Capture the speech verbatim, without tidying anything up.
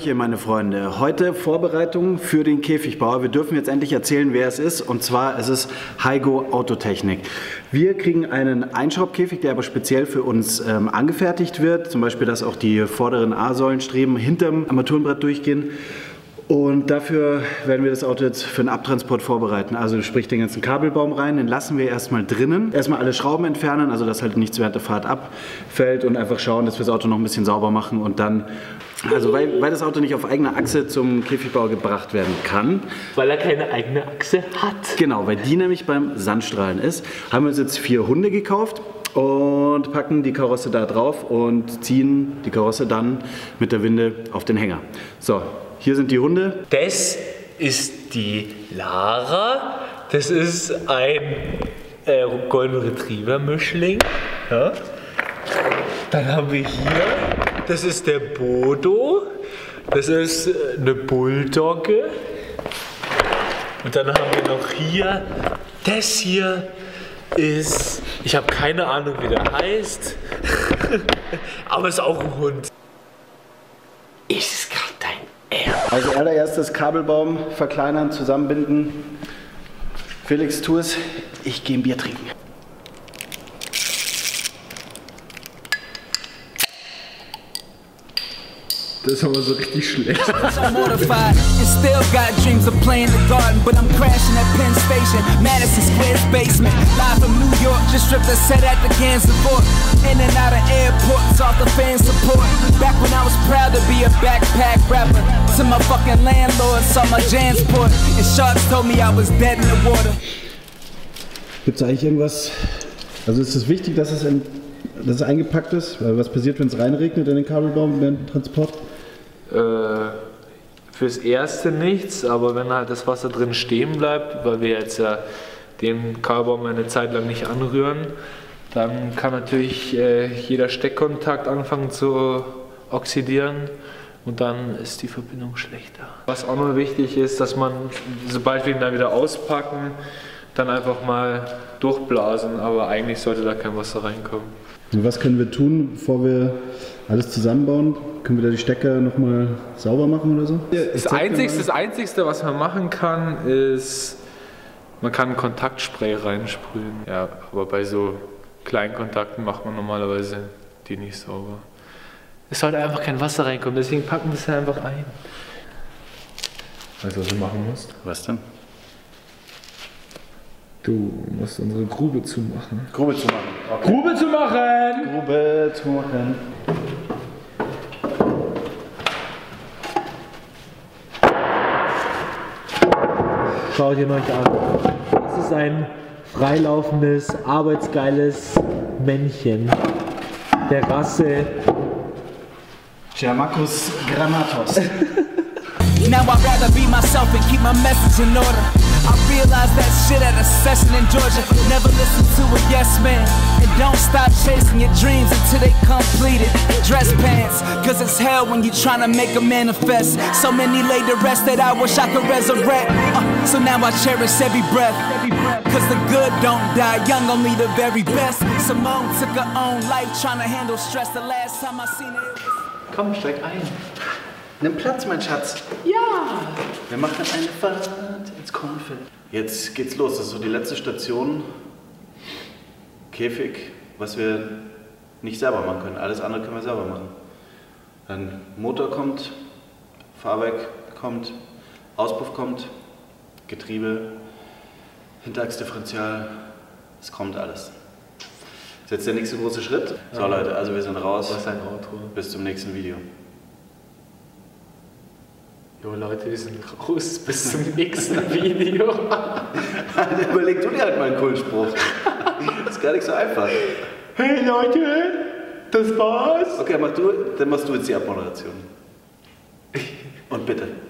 Hallöchen, meine Freunde. Heute Vorbereitung für den Käfigbauer. Wir dürfen jetzt endlich erzählen, wer es ist. Und zwar es ist Heigo Autotechnik. Wir kriegen einen Einschraubkäfig, der aber speziell für uns ähm, angefertigt wird. Zum Beispiel, dass auch die vorderen A-Säulenstreben hinterm Armaturenbrett durchgehen. Und dafür werden wir das Auto jetzt für den Abtransport vorbereiten. Also sprich den ganzen Kabelbaum rein, den lassen wir erstmal drinnen. Erstmal alle Schrauben entfernen, also dass halt nichts während der Fahrt abfällt und einfach schauen, dass wir das Auto noch ein bisschen sauber machen und dann, also weil, weil das Auto nicht auf eigener Achse zum Käfigbauer gebracht werden kann. Weil er keine eigene Achse hat. Genau, weil die nämlich beim Sandstrahlen ist, haben wir uns jetzt vier Hunde gekauft und packen die Karosse da drauf und ziehen die Karosse dann mit der Winde auf den Hänger. So. Hier sind die Hunde. Das ist die Lara. Das ist ein äh, Golden Retriever Mischling. Ja. Dann haben wir hier, das ist der Bodo. Das ist eine Bulldogge. Und dann haben wir noch hier, das hier ist, ich habe keine Ahnung, wie der heißt, aber ist auch ein Hund. Ist es gerade dein Ernst? Also allererstes Kabelbaum verkleinern, zusammenbinden. Felix, tu es. Ich gehe ein Bier trinken. Das ist aber so richtig schlecht. I'm mortified and still got dreams of playing the garden, but I'm crashing at Penn Station, Madison Square's basement. Live from New York, just stripped a set at the Kansas Fort. In and out of airports, off the fan support. Back when I was proud to be a backpack rapper. To my fucking landlord, saw my Jansport, and sharks told me I was dead in the water. Gibt es eigentlich irgendwas? Also ist es wichtig, dass es, in, dass es eingepackt ist? Weil was passiert, wenn es reinregnet in den Kabelbaum während dem Transport? Äh, fürs Erste nichts, aber wenn halt das Wasser drin stehen bleibt, weil wir jetzt ja den Kabelbaum eine Zeit lang nicht anrühren, dann kann natürlich äh, jeder Steckkontakt anfangen zu oxidieren und dann ist die Verbindung schlechter. Was auch noch wichtig ist, dass man, sobald wir ihn dann wieder auspacken, dann einfach mal durchblasen, aber eigentlich sollte da kein Wasser reinkommen. Und was können wir tun, bevor wir alles zusammenbauen? Können wir da die Stecker nochmal sauber machen oder so? Das Einzigste, das Einzigste, was man machen kann, ist, man kann ein Kontaktspray reinsprühen. Ja, aber bei so kleinen Kontakten macht man normalerweise die nicht sauber. Es sollte einfach kein Wasser reinkommen, deswegen packen wir es einfach ein. Weißt du, was du machen musst? Was denn? Du musst unsere Grube zumachen. Grube zu machen. Okay. Grube zu machen! Grube zu machen. Schaut ihr euch an. Das ist ein freilaufendes, arbeitsgeiles Männchen der Rasse Germacus granatus. Now I'd rather be myself and keep my message in order. I realized that shit at a session in Georgia. Never listen to a yes man, and don't stop chasing your dreams until they completed. Dress pants, cause it's hell when you tryna make a manifest. So many laid to rest that I wish I could resurrect. Uh, so now I cherish every breath, cause the good don't die young, only the very best. Simone took her own life trying to handle stress. The last time I seen her, it was... Komm, steig ein. Nimm Platz, mein Schatz. Ja! Wir machen eine Fahrt ins Kornfeld. Jetzt geht's los. Das ist so die letzte Station. Käfig, was wir nicht selber machen können. Alles andere können wir selber machen. Dann Motor kommt, Fahrwerk kommt, Auspuff kommt, Getriebe, Hinterachsdifferential. Es kommt alles. Das ist jetzt der nächste große Schritt. So Leute, also wir sind raus. Was ein Auto. Bis zum nächsten Video. Jo Leute, wir sind raus. Bis zum nächsten Video. Überleg du dir halt mal einen coolen Spruch. Das ist gar nicht so einfach. Hey Leute, das war's. Okay, mach du, dann machst du jetzt die Abmoderation. Und bitte.